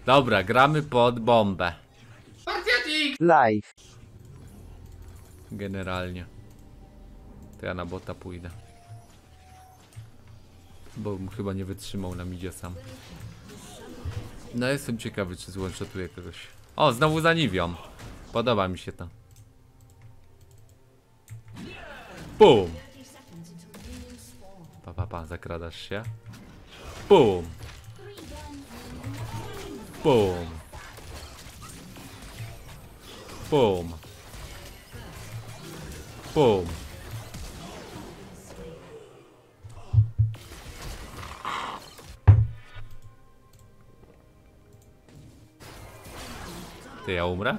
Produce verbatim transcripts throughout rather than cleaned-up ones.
Dobra, gramy pod bombę. Live. Generalnie. To ja na bota pójdę. Bo bym chyba nie wytrzymał na midzie sam. No jestem ciekawy, czy złączotuję kogoś. O, znowu za Niwią. Podoba mi się to. Bum. Pa, pa, pa, zakradasz się. Bum. Bum. Bum. Bum. Ty, ja umrę?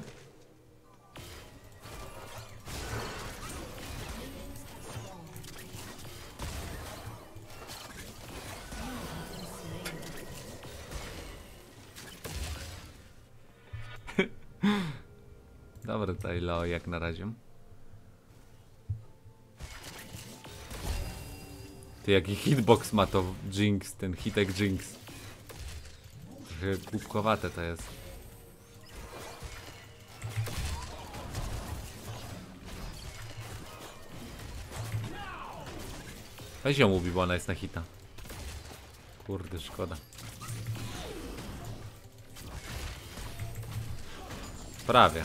Dobra, tutaj Leo jak na razie. Ty, jaki hitbox ma to Jinx, ten hitek Jinx. Trochę głupkowate to jest. Weź ją mówi, bo ona jest na hita. Kurde, szkoda. Prawie.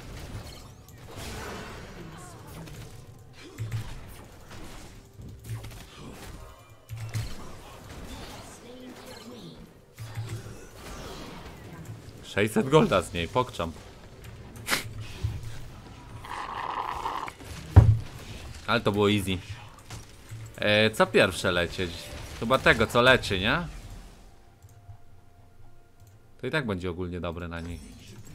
sześćset golda z niej, pokczam. Ale to było easy. E, co pierwsze lecieć? Chyba tego, co leczy, nie? To i tak będzie ogólnie dobre na niej.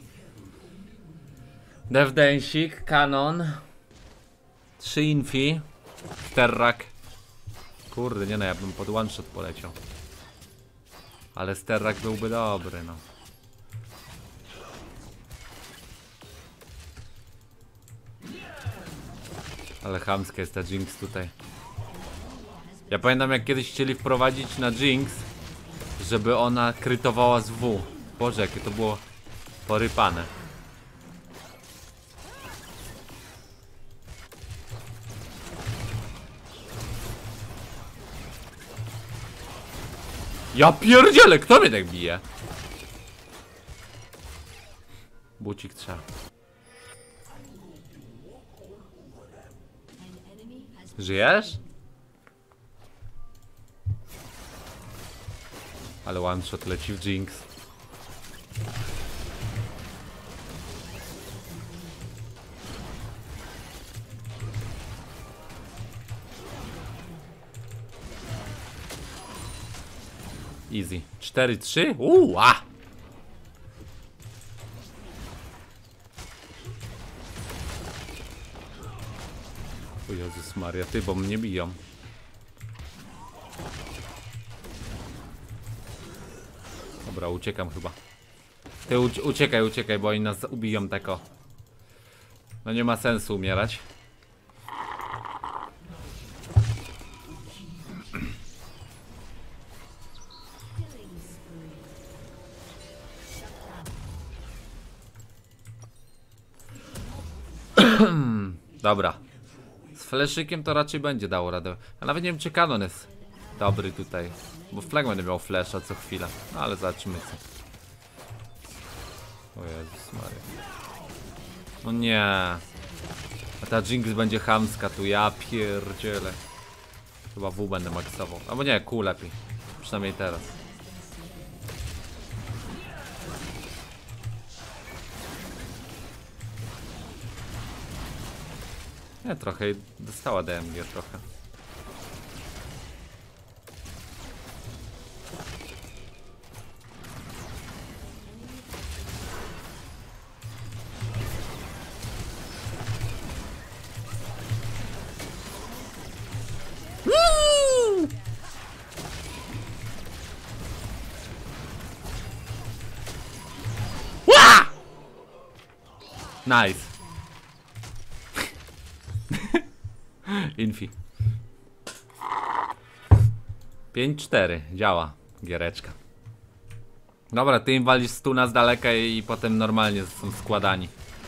Devdensik, Kanon. trzy infi. Sterrak. Kurde, nie no, ja bym pod one shot poleciał. Ale Sterrak byłby dobry, no. Ale chamska jest ta Jinx tutaj. Ja pamiętam, jak kiedyś chcieli wprowadzić na Jinx, żeby ona krytowała z W. Boże, jakie to było porypane. Ja pierdzielę, kto mnie tak bije? Bucik trzeba. Żyjesz? Ale one shot leci w Jinx. Easy. cztery trzy? Uuu, a! O Jezus Maria, ty, bo mnie biją. Dobra, uciekam chyba. Ty uciekaj, uciekaj, bo oni nas ubiją tako. No nie ma sensu umierać. Dobra. Z fleszykiem to raczej będzie dało radę. A nawet nie wiem, czy Kanon jest dobry tutaj. Bo Flag będę miał flesza co chwilę. No ale zobaczymy co. O Jezus Maria. No nie. A ta Jinx będzie chamska tu, ja pierdzielę. Chyba W będę maksował. Albo nie, Q lepiej. Przynajmniej teraz. Nie, trochę dostała D M G trochę. Nice. Infi. pięć cztery. Działa. Giereczka. Dobra, ty im walisz stuna z daleka i, i potem normalnie są składani.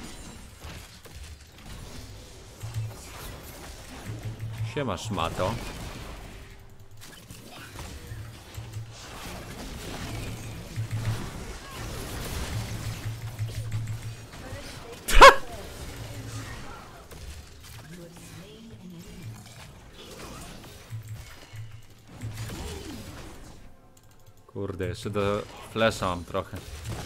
Siema szmato. Kurde, jeszcze do flesza mam trochę.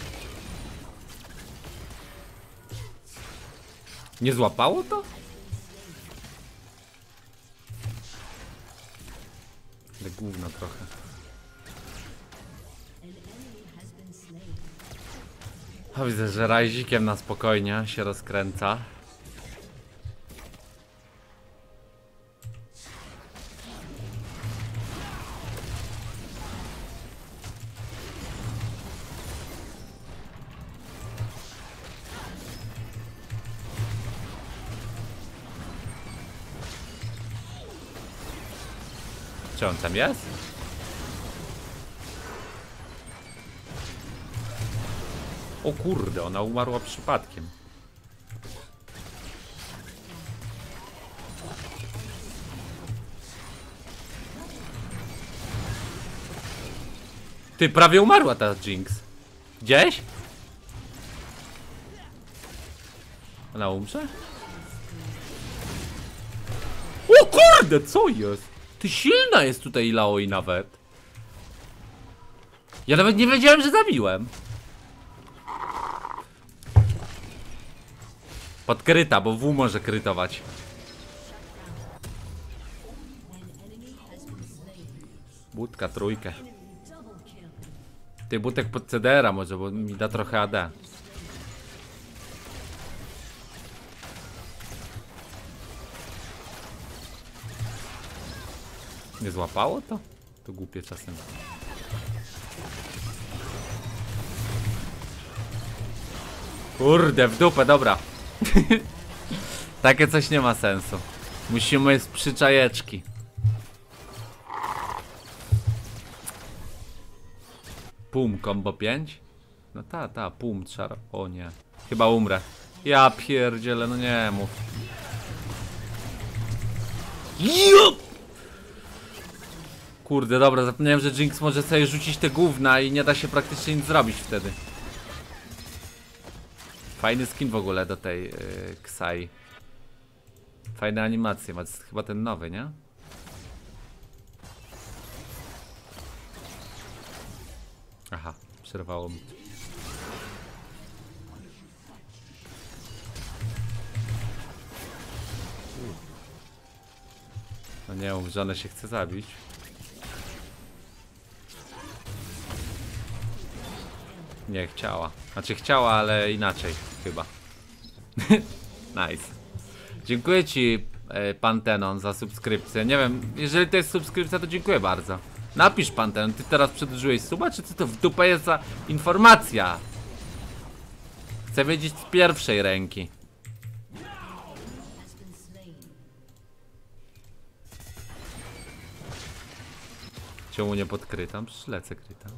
Nie złapało to? Ale gówno trochę. O, widzę, że rajzikiem na spokojnie się rozkręca. Czy on tam jest? O kurde, ona umarła przypadkiem. Ty, prawie umarła ta Jinx. Gdzieś? Ona umrze? O kurde, co jest? Ty, silna jest tutaj Laoi nawet. Ja nawet nie wiedziałem, że zabiłem. Podkryta, bo W może krytować. Budka, trójkę. Ty, butek pod C D R a może, bo mi da trochę A D. Nie złapało to? To głupie czasem. Kurde, w dupę, dobra. Takie coś nie ma sensu. Musimy z przyczajeczki. Pum, combo pięć? No ta, ta, pum, trzeba... O nie. Chyba umrę. Ja pierdzielę, no nie mów. Jup! Kurde, dobra, zapomniałem, że Jinx może sobie rzucić te gówna i nie da się praktycznie nic zrobić wtedy. Fajny skin w ogóle do tej yy, Ksai. Fajne animacje, ma chyba ten nowy, nie? Aha, przerwało mi. No nie mów, że ona się chce zabić. Nie chciała. Znaczy chciała, ale inaczej chyba. Nice. Dziękuję ci, e, Pantenon, za subskrypcję. Nie wiem, jeżeli to jest subskrypcja, to dziękuję bardzo. Napisz, Pantenon, ty teraz przedłużyłeś suba, czy co to w dupę jest za informacja? Chcę wiedzieć z pierwszej ręki. Czemu nie podkrytam? Przecież lecę krytam.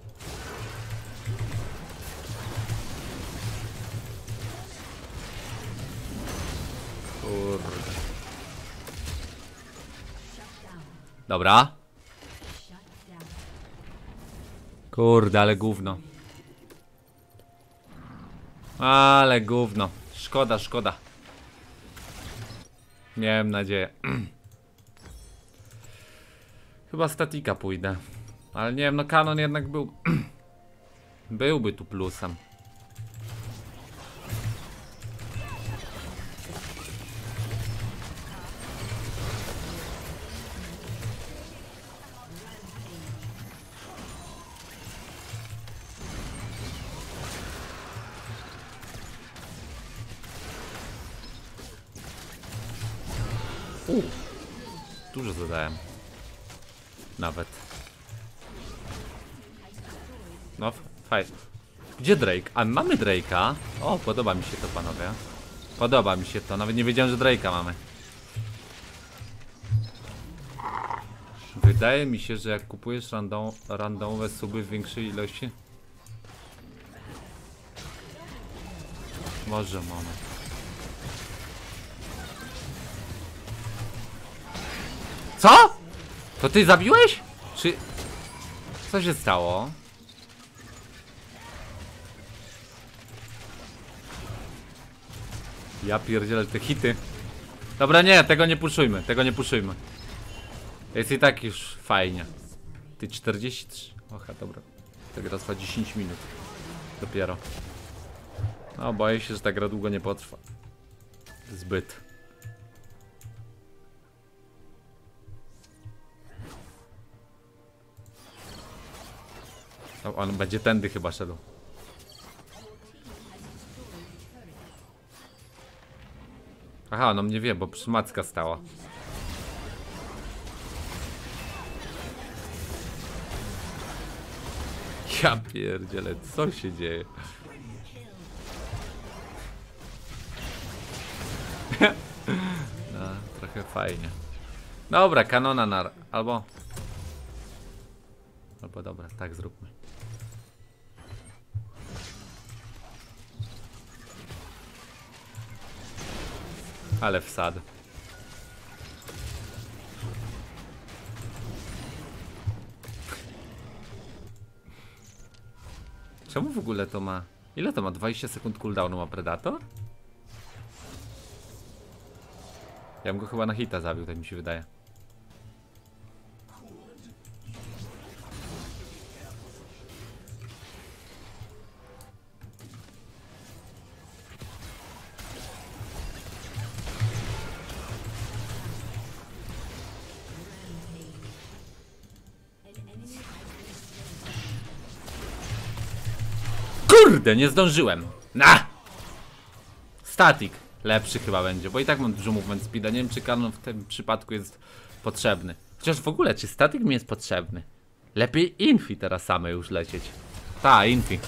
Kurde. Dobra. Kurde, ale gówno. Ale gówno. Szkoda, szkoda. Miałem nadzieję. Chyba statika pójdę. Ale nie wiem, no kanon jednak był... Byłby tu plusem. U, dużo zadałem. Nawet. No, fajnie. Gdzie Drake? A mamy Drake'a? O, podoba mi się to, panowie. Podoba mi się to. Nawet nie wiedziałem, że Drake'a mamy. Wydaje mi się, że jak kupujesz random, randomowe suby w większej ilości... Może moment. Co? To ty zabiłeś? Czy... Co się stało? Ja pierdzielę te hity. Dobra, nie, tego nie puszujmy, tego nie puszujmy. Jest i tak już fajnie. Ty czterdzieści trzy. Oha, dobra. Ta gra trwa dziesięć minut. Dopiero. No, boję się, że ta gra długo nie potrwa. Zbyt. O, on będzie tędy chyba szedł. Aha, no mnie wie, bo przymacka stała. Ja pierdzielę, co się dzieje? No, trochę fajnie. Dobra, kanona na... albo... Albo dobra, tak zróbmy. Ale wsad. Czemu w ogóle to ma... Ile to ma? dwadzieścia sekund cooldownu ma Predator? Ja bym go chyba na hita zabił, tak mi się wydaje. Kurde, nie zdążyłem. Na! Static. Lepszy chyba będzie, bo i tak mam dużo movement speeda. Nie wiem, czy kanon w tym przypadku jest potrzebny. Chociaż w ogóle, czy static mi jest potrzebny? Lepiej infi teraz same już lecieć. Ta, infi.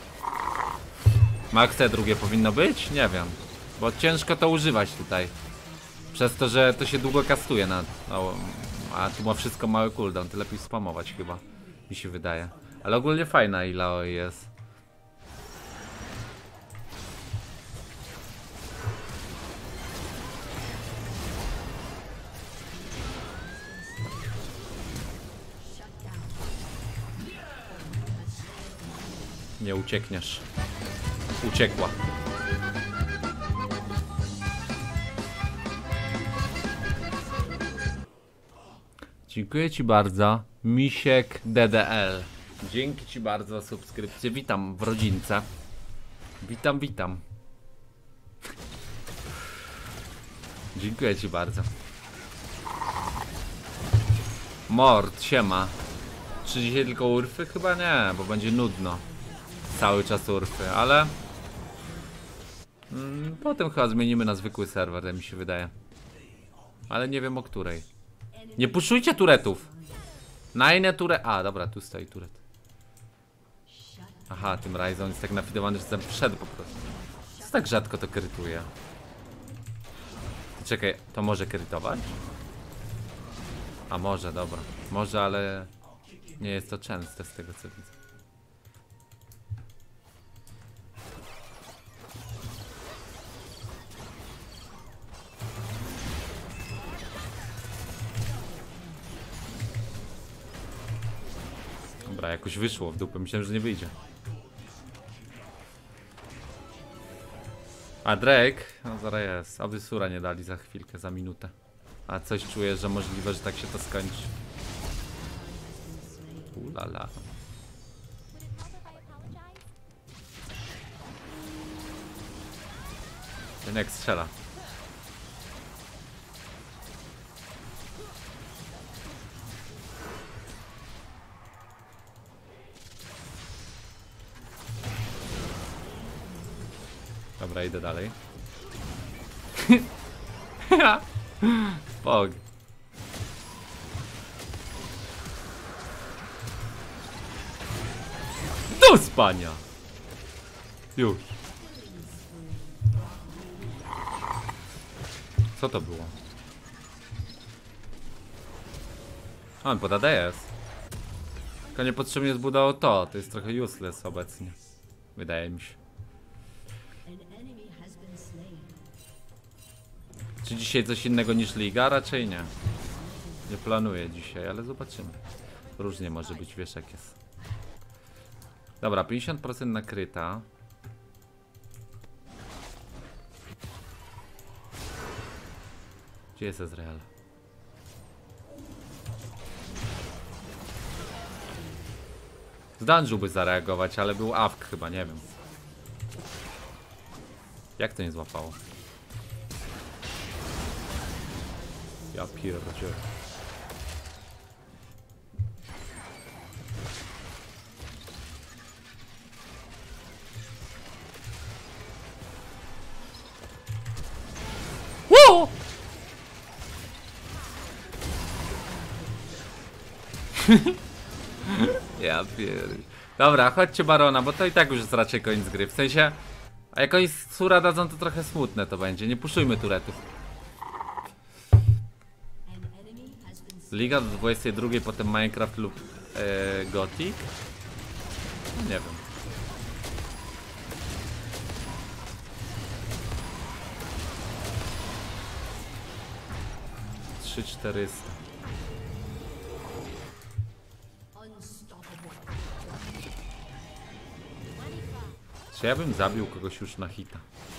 Maxe drugie powinno być? Nie wiem. Bo ciężko to używać tutaj. Przez to, że to się długo kastuje na... No, a tu ma wszystko mały cooldown. To lepiej spamować chyba. Mi się wydaje. Ale ogólnie fajna Illaoi jest. Nie uciekniesz. Uciekła. Dziękuję ci bardzo. Misiek D D L. Dzięki ci bardzo za subskrypcję. Witam w rodzince. Witam, witam. Dziękuję ci bardzo. Mord, siema. Czy dzisiaj tylko urfy? Chyba nie, bo będzie nudno. Cały czas urfy, ale... Mm, potem chyba zmienimy na zwykły serwer, tak mi się wydaje. Ale nie wiem o której. Nie puszujcie turetów! Na inne turet... A, dobra, tu stoi turet. Aha, tym Ryzen jest tak nafidowany, że tam wszedł po prostu. Co tak rzadko to krytuje? Czekaj, to może krytować? A może, dobra. Może, ale... Nie jest to częste z tego co widzę. Dobra, jakoś wyszło w dupę, myślałem, że nie wyjdzie. A Drake? No zaraz jest. Aby Sura nie dali za chwilkę, za minutę. A coś czuję, że możliwe, że tak się to skończy. Ulala. Ten jak strzela. Dobra, idę dalej. Pog. Do spania. Już. Co to było? A, on pod A D S. Tylko niepotrzebnie zbudował to. To jest trochę useless obecnie. Wydaje mi się. Czy dzisiaj coś innego niż liga? Raczej nie. Nie planuję dzisiaj, ale zobaczymy. Różnie może być, wiesz jak jest. Dobra, pięćdziesiąt procent nakryta. Gdzie jest Ezreal? Zdążyłby zareagować, ale był awk chyba, nie wiem. Jak to nie złapało? Ja pierdzie. Woo! Ja pierd... Dobra, chodźcie Barona, bo to i tak już jest raczej koniec gry. W sensie, a jak oni sura dadzą, to trochę smutne to będzie. Nie puszujmy turetów. Liga do dwudziestej drugiej, potem Minecraft lub e, Gothic? No, nie wiem. trzy czterysta. Czy ja bym zabił kogoś już na hita?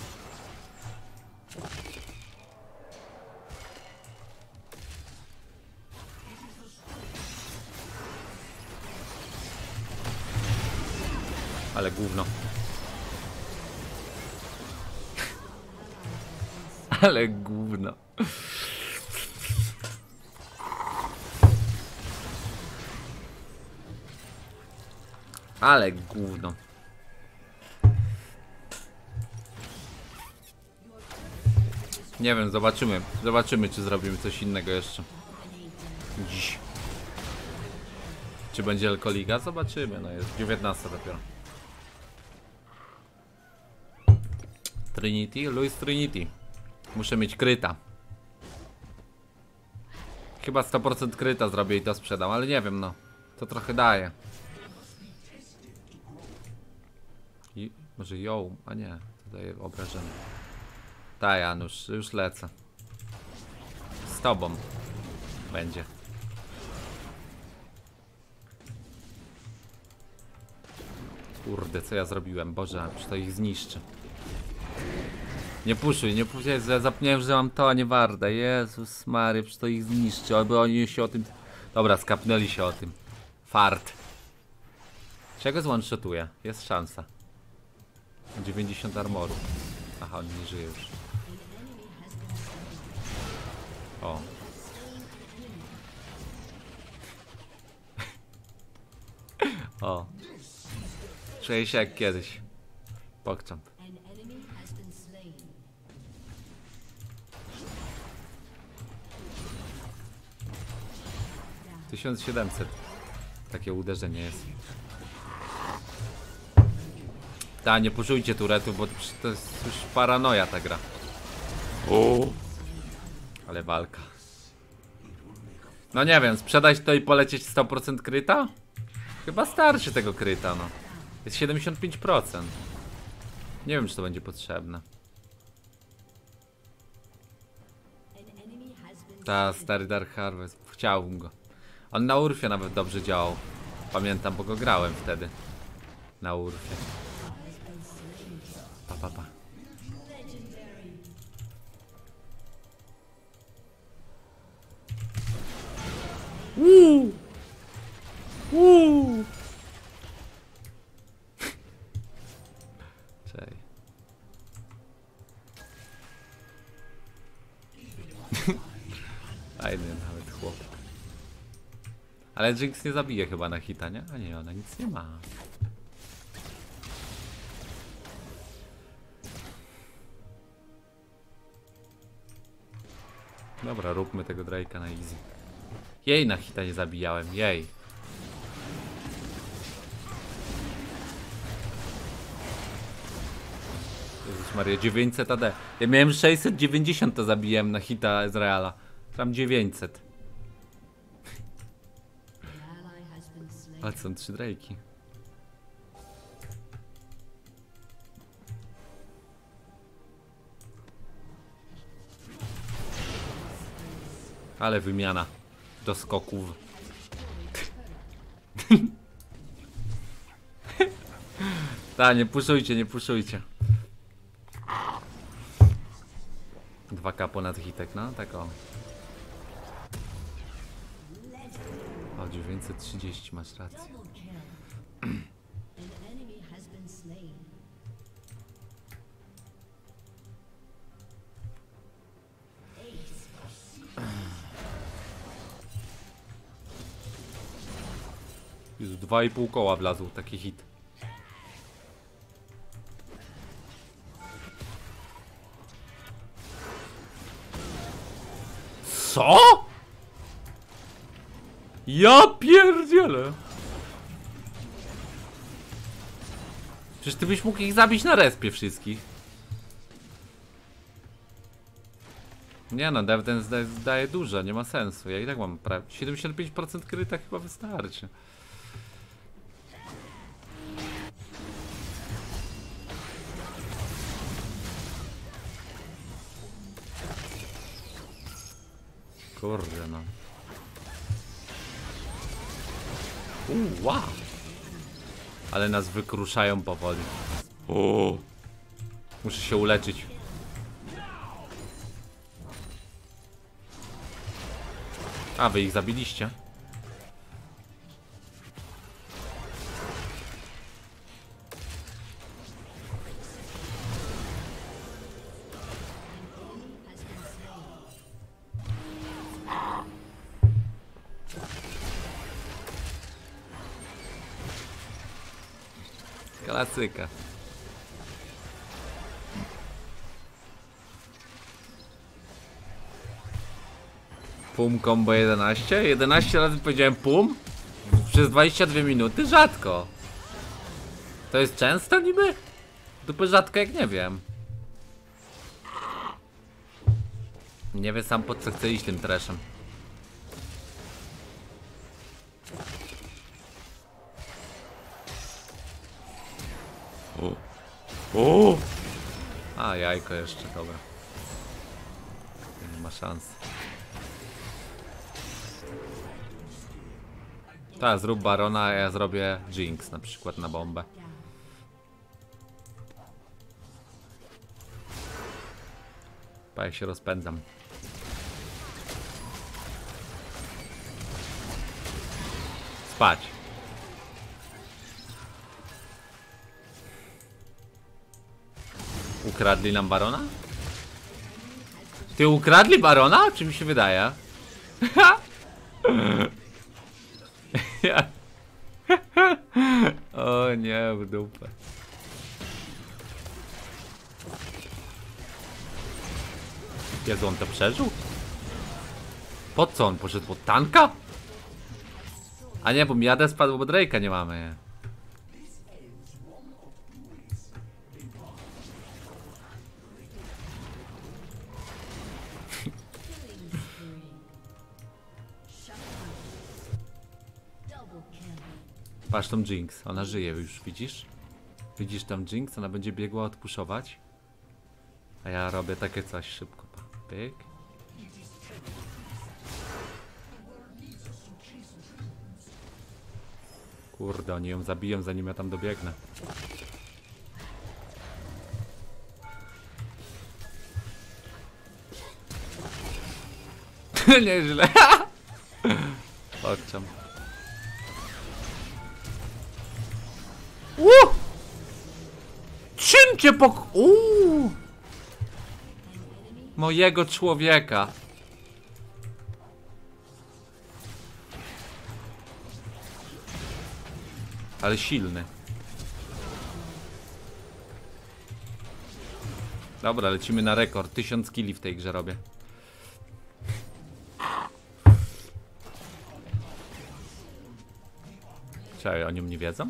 Ale gówno. Ale gówno. Ale gówno. Nie wiem, zobaczymy. Zobaczymy, czy zrobimy coś innego jeszcze. Dziś. Czy będzie Elkoliga? Zobaczymy, no jest dziewiętnasta dopiero. Trinity? Louis Trinity. Muszę mieć kryta. Chyba sto procent kryta zrobię i to sprzedam, ale nie wiem, no. To trochę daje. I może ją, a nie, to daje obrażenie. Ta Janusz, już lecę. Z tobą będzie. Kurde, co ja zrobiłem? Boże, czy to ich zniszczy. Nie puszuj, nie puszuj, zapomniałem, że mam to, a nie Warda. Jezus Maria, przecież to ich zniszczy, aby oni się o tym... Dobra, skapnęli się o tym. Fart. Czego zone-shotuję? Jest szansa. dziewięćdziesiąt armoru. Aha, on nie żyje już. O. O. Czuję się jak kiedyś. Pokczam. tysiąc siedemset. Takie uderzenie jest. Ta, nie puszujcie turetów, bo to jest już paranoja ta gra. O. Ale walka. No nie wiem, sprzedać to i polecieć sto procent kryta? Chyba starczy tego kryta, no. Jest siedemdziesiąt pięć procent. Nie wiem, czy to będzie potrzebne. Ta, stary Dark Harvest. Chciałbym go. On na Urfie nawet dobrze działał. Pamiętam, bo go grałem wtedy. Na Urfie. Pa, pa, pa. Uuu. Uuu. Czej. Fajny nawet chłop. Ale Jinx nie zabije chyba na hita, nie? A nie, ona nic nie ma. Dobra, róbmy tego Drake'a na easy. Jej na hita nie zabijałem, jej. Jezus Maria, dziewięćset A D. Ja miałem sześćset dziewięćdziesiąt, to zabijałem na hita Ezreala. Tam dziewięćset. A co, są trzy Drake'i. Ale wymiana do skoków. Ta, nie puszujcie, nie puszujcie. dwa K ponad hitek, no tak o. O, dziewięćset trzydzieści, masz rację. Już dwa i pół koła wlazł, taki hit. Co? Ja pierdzielę. Przecież ty byś mógł ich zabić na respie wszystkich. Nie no, dev ten zdaje, zdaje dużo, nie ma sensu. Ja i tak mam prawie siedemdziesiąt pięć procent kryta, chyba wystarczy. Kurde no. Uuu, wow. Ale nas wykruszają powoli. Uuu. Muszę się uleczyć. A, wy ich zabiliście? Klasyka. Pum combo jedenaście? jedenaście razy powiedziałem pum? Przez dwadzieścia dwie minuty? Rzadko. To jest często niby? Dupy rzadko jak nie wiem. Nie wiem sam po co chcę iść tym treszem. O. O. A, jajko jeszcze, dobra. Nie ma szans. Tak, zrób barona, a ja zrobię Jinx na przykład na bombę. Pa, jak się rozpędzam. Spać. Ukradli nam barona? Ty ukradli barona? Czy mi się wydaje? O nie, w dupę. Jezu, on to przeżył? Po co on poszedł? Pod tanka? A nie, bo Miadę spadł, bo Drake'a nie mamy. Patrz tą Jinx, ona żyje już, widzisz? Widzisz tam Jinx, ona będzie biegła odpuszować. A ja robię takie coś szybko. Pyk. Kurde, oni ją zabiją, zanim ja tam dobiegnę. Nieźle. Odczam. Uuu! Czym cię pok... Uuu! Mojego człowieka. Ale silny. Dobra, lecimy na rekord. Tysiąc killi w tej grze robię. Czy oni mnie wiedzą?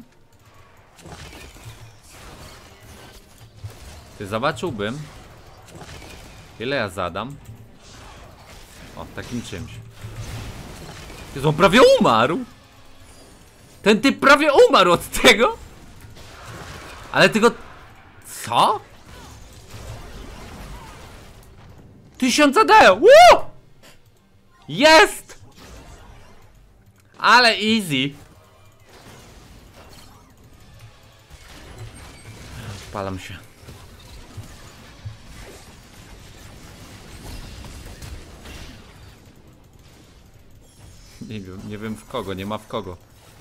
Ty zobaczyłbym, ile ja zadam. O, takim czymś. Jezu, on prawie umarł. Ten typ prawie umarł od tego. Ale tego... Co? Tysiąc A D! Woo! Jest! Ale easy. Palam się. Nie wiem, nie wiem w kogo, nie ma w kogo.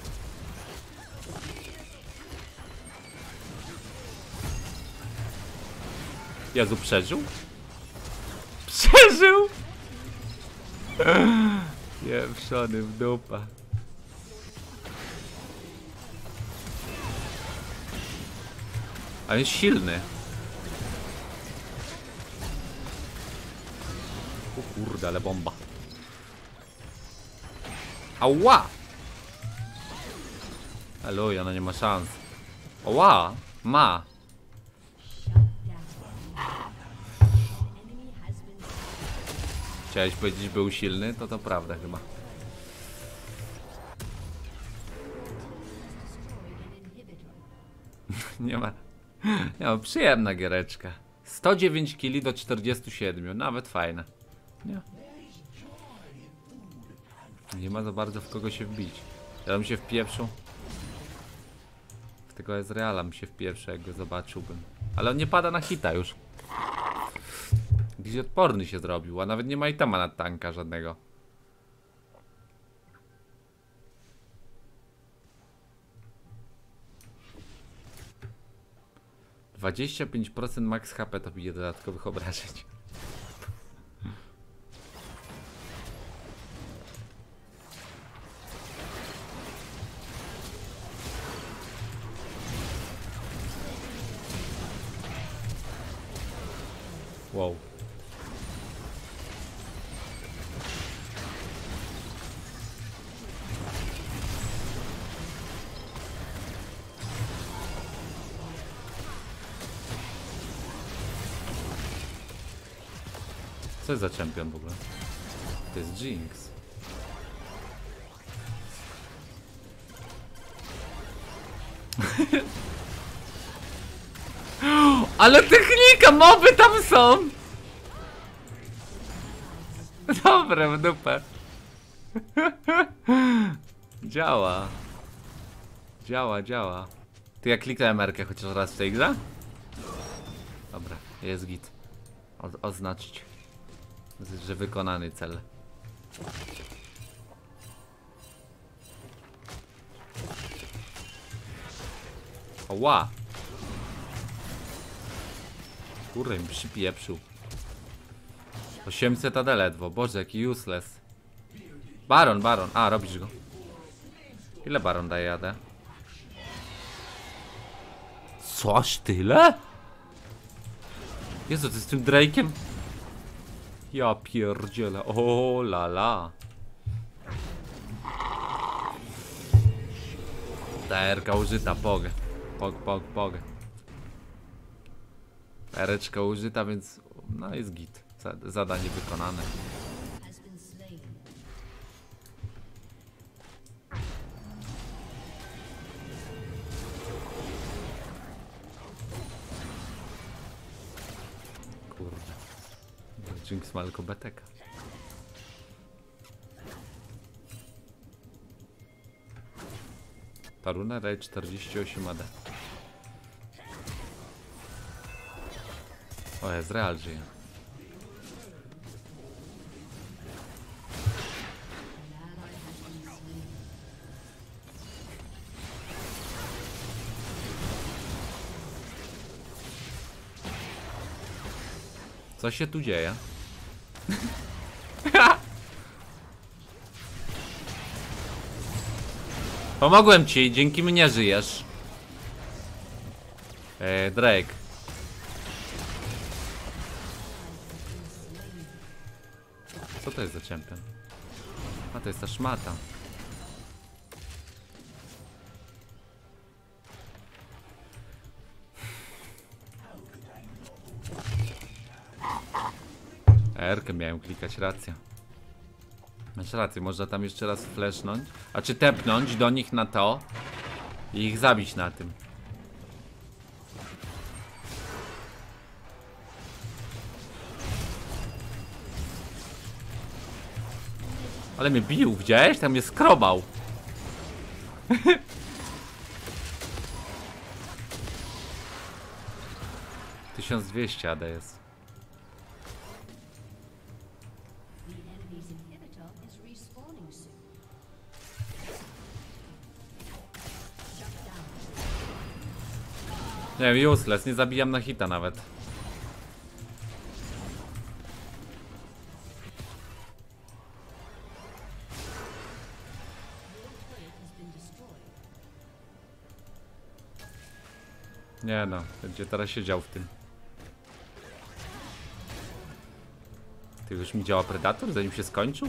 Jezu, przeżył? Przeżył! Pieprzony w dupa. A jest silny. O kurde, ale bomba. Ała! Aloja, ona nie ma szans. Ała! Ma! Chciałeś powiedzieć, był silny? To to prawda chyba. Nie ma... Nie ma, przyjemna giereczka. sto dziewięć kili do czterdziestu siedmiu, nawet fajne. Nie? Nie ma za bardzo w kogo się wbić. Ja bym się wpieprzył. W tego Ezreala bym się wpieprzył, jak go zobaczyłbym. Ale on nie pada na hita już. Gdzieś odporny się zrobił, a nawet nie ma itema na tanka żadnego. dwadzieścia pięć procent max H P to bije dodatkowych obrażeń. Wow. Co jest za czempion w ogóle? To jest Jinx. Ale technika, moby tam są! Dobre, w dupę. Działa. Działa, działa. Ty jak kliknę merkę chociaż raz w tej grze? Dobra, jest git. O, oznaczyć, że wykonany cel. Oła! Kurde, mi przypieprzył. osiemset A D ledwo. Boże, jaki useless. Baron, baron. A, robisz go. Ile baron daje A D? Co, aż tyle? Jezu, ty z tym Drake'iem? Ja pierdzielę. O la la. Ta erka użyta, pogę. Pog, pog, pogę. Ereczka użyta, więc no jest git. Zadanie wykonane. Kurde. Jinx ma tylko beteka. Ta runa daje czterdzieści osiem A D. O, Ezreal żyje. Co się tu dzieje? Pomogłem ci, dzięki mnie żyjesz. Eee, Drake. Co to jest za champion? A to jest ta szmata. R-kę miałem klikać, racja. Masz rację, można tam jeszcze raz flashnąć. A czy tepnąć do nich na to i ich zabić na tym. Ale mnie bił, widziałeś? Tam mnie skrobał. tysiąc dwieście A D jest. Nie wiem, useless, nie zabijam na hita nawet. Nie no, będzie teraz siedział w tym. Ty, już mi działa Predator, zanim się skończył?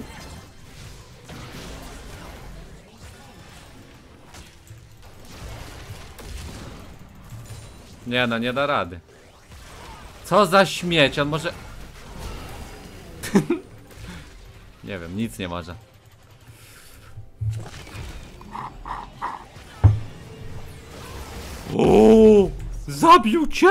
Nie no, nie da rady. Co za śmieć, on może... Nie wiem, nic nie może. O, zabił cię?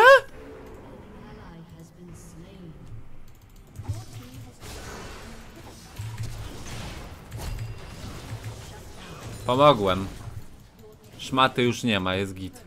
Pomogłem. Szmaty już nie ma, jest git.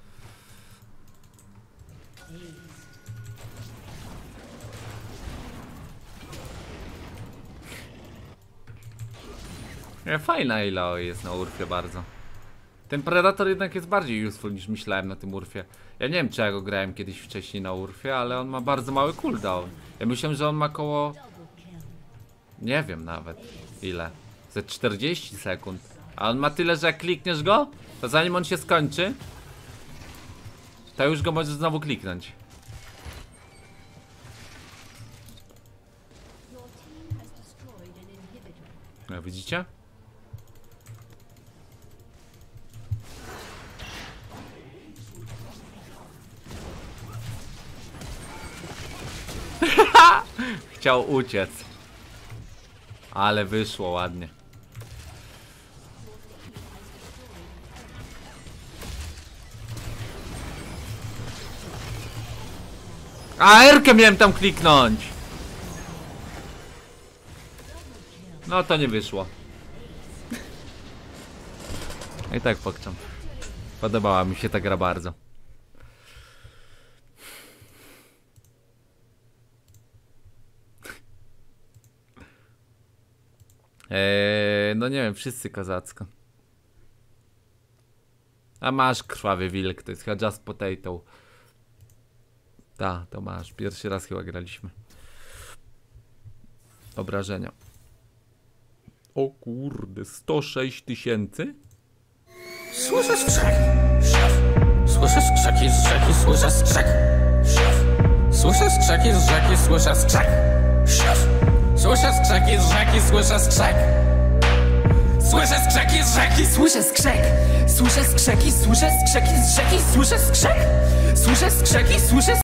Nie, fajna Ilo jest na Urfie bardzo. Ten Predator jednak jest bardziej useful niż myślałem na tym Urfie. Ja nie wiem, czy ja go grałem kiedyś wcześniej na Urfie, ale on ma bardzo mały cooldown. Ja myślałem, że on ma koło... Nie wiem nawet ile. Ze czterdzieści sekund. A on ma tyle, że jak klikniesz go, to zanim on się skończy, to już go możesz znowu kliknąć. No, widzicie? Chciał uciec. Ale wyszło ładnie. A R-kę miałem tam kliknąć. No to nie wyszło. I tak pokczam. Podobała mi się ta gra bardzo. Eee, no nie wiem, wszyscy kozacko. A masz krwawy wilk, to jest chyba Just Potato. Ta, to masz. Pierwszy raz chyba graliśmy. Obrażenia. O kurde, sto sześć tysięcy? Słyszę skrzek. Słyszę skrzeki z rzeki, słyszę skrzek. Słyszę skrzeki z rzeki, słyszę skrzek. Słyszę skrzeki z rzeki, słyszę skrzek. Słyszę skrzeki z rzeki, słyszę skrzek. Słyszę skrzeki, słyszę skrzeki z rzeki, słyszę skrzek. Słyszę skrzeki, słyszę